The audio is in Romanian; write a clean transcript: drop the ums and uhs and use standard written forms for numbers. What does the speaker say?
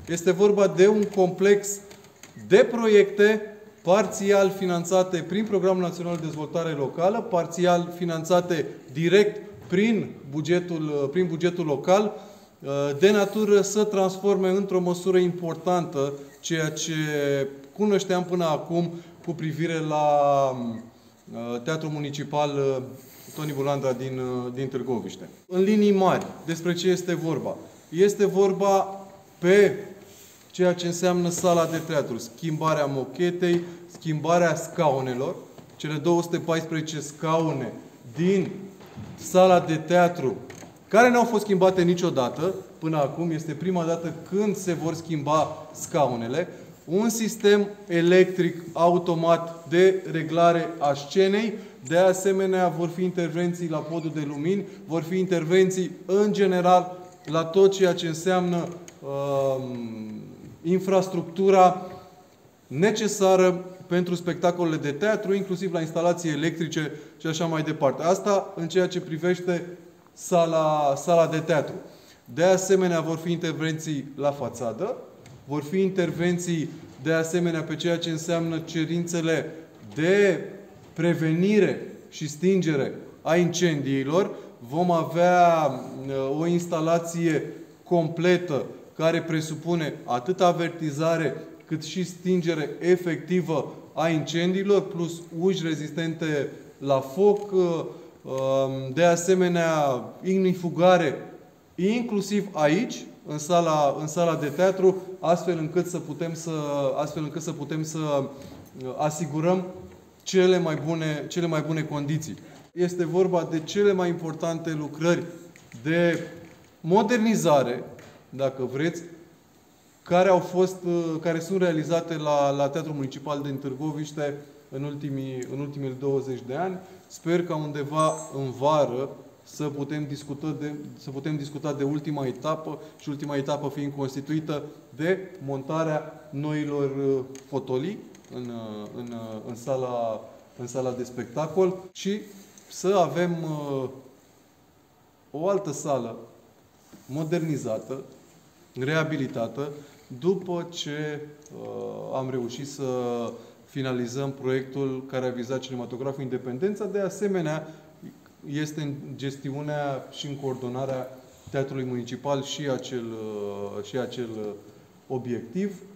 Este vorba de un complex de proiecte parțial finanțate prin Programul Național de Dezvoltare Locală, parțial finanțate direct prin bugetul local, de natură să transforme într-o măsură importantă ceea ce cunoșteam până acum cu privire la Teatrul Municipal Toni Bulandra din Târgoviște. În linii mari, despre ce este vorba? Este vorba pe ceea ce înseamnă sala de teatru, schimbarea mochetei, schimbarea scaunelor, cele 214 scaune din sala de teatru, care nu au fost schimbate niciodată până acum, este prima dată când se vor schimba scaunele, un sistem electric automat de reglare a scenei, de asemenea vor fi intervenții la podul de lumini, vor fi intervenții în general la tot ceea ce înseamnă infrastructura necesară pentru spectacolele de teatru, inclusiv la instalații electrice și așa mai departe. Asta în ceea ce privește sala de teatru. De asemenea, vor fi intervenții la fațadă, vor fi intervenții de asemenea pe ceea ce înseamnă cerințele de prevenire și stingere a incendiilor. Vom avea o instalație completă care presupune atât avertizare cât și stingere efectivă a incendiilor, plus uși rezistente la foc, de asemenea ignifugare inclusiv aici, în sala de teatru, astfel încât să putem să asigurăm cele mai bune condiții. Este vorba de cele mai importante lucrări de modernizare, dacă vreți, care sunt realizate la Teatrul Municipal din Târgoviște în ultimii 20 de ani. Sper ca undeva în vară să putem discuta de ultima etapă și ultima etapă fiind constituită de montarea noilor fotolii în sala de spectacol și să avem o altă sală modernizată, reabilitată, după ce am reușit să finalizăm proiectul care a vizat cinematograful Independența. De asemenea, este în gestiunea și în coordonarea Teatrului Municipal și acel obiectiv.